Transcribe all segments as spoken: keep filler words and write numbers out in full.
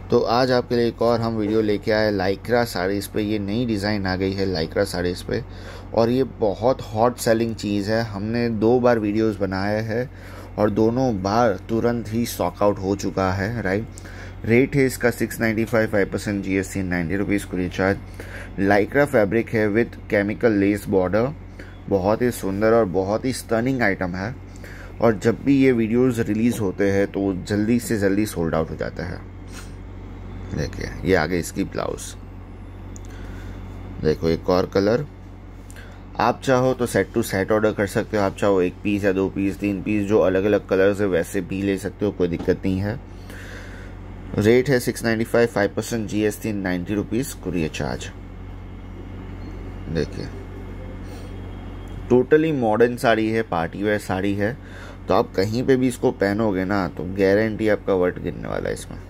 तो आज आपके लिए एक और हम वीडियो लेके आए लाइक्रा साड़ीज़ पे। ये नई डिज़ाइन आ गई है लाइक्रा साड़ीज़ पे और ये बहुत हॉट सेलिंग चीज़ है। हमने दो बार वीडियोस बनाए हैं और दोनों बार तुरंत ही स्टॉक आउट हो चुका है। राइट, रेट है इसका six ninety five, five percent G S T, ninety rupees को रिचार्ज। लाइक्रा फैब्रिक है विथ केमिकल लेस बॉर्डर। बहुत ही सुंदर और बहुत ही स्टनिंग आइटम है और जब भी ये वीडियोस रिलीज़ होते हैं तो जल्दी से जल्दी सोल्ड आउट हो जाता है। देखिए ये आगे इसकी ब्लाउज, देखो एक और कलर। आप चाहो तो सेट टू सेट ऑर्डर कर सकते हो, आप चाहो एक पीस या दो पीस तीन पीस जो अलग अलग कलर्स है वैसे भी ले सकते हो, कोई दिक्कत नहीं है। रेट है six ninety five, five percent G S T, ninety rupees courier charge. देखिए टोटली मॉडर्न साड़ी है, पार्टी वेयर साड़ी है, तो आप कहीं पे भी इसको पहनोगे ना तो गारंटी आपका वर्थ गिरने वाला है। इसमें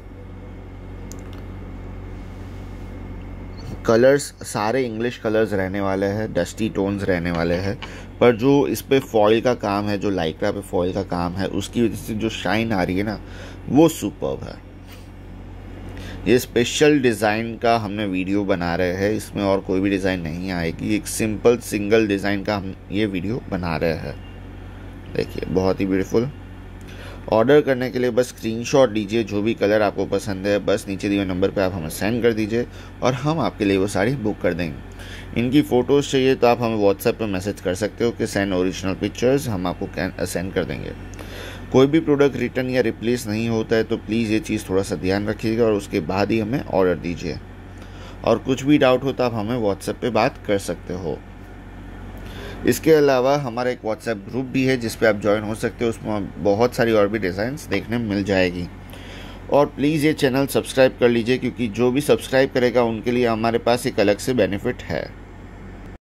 कलर्स सारे इंग्लिश कलर्स रहने वाले हैं, डस्टी टोन्स रहने वाले हैं, पर जो इस पे फॉइल का काम है, जो लाइक्रा पे फॉइल का काम है, उसकी वजह से जो शाइन आ रही है ना वो सुपर्ब है। ये स्पेशल डिज़ाइन का हमने वीडियो बना रहे हैं, इसमें और कोई भी डिज़ाइन नहीं आएगी, एक सिंपल सिंगल डिज़ाइन का हम ये वीडियो बना रहे हैं। देखिए बहुत ही ब्यूटीफुल। ऑर्डर करने के लिए बस स्क्रीनशॉट लीजिए, जो भी कलर आपको पसंद है बस नीचे दिए नंबर पे आप हमें सेंड कर दीजिए और हम आपके लिए वो साड़ी बुक कर देंगे। इनकी फ़ोटोज़ चाहिए तो आप हमें व्हाट्सएप पे मैसेज कर सकते हो कि सेंड ओरिजिनल पिक्चर्स, हम आपको सेंड कर देंगे। कोई भी प्रोडक्ट रिटर्न या रिप्लेस नहीं होता है तो प्लीज़ ये चीज़ थोड़ा सा ध्यान रखिएगा और उसके बाद ही हमें ऑर्डर दीजिए। और कुछ भी डाउट हो तो आप हमें व्हाट्सएप पे बात कर सकते हो। इसके अलावा हमारा एक व्हाट्सएप ग्रुप भी है जिस पे आप ज्वाइन हो सकते हो, उसमें बहुत सारी और भी डिज़ाइंस देखने मिल जाएगी। और प्लीज़ ये चैनल सब्सक्राइब कर लीजिए क्योंकि जो भी सब्सक्राइब करेगा उनके लिए हमारे पास एक अलग से बेनिफिट है।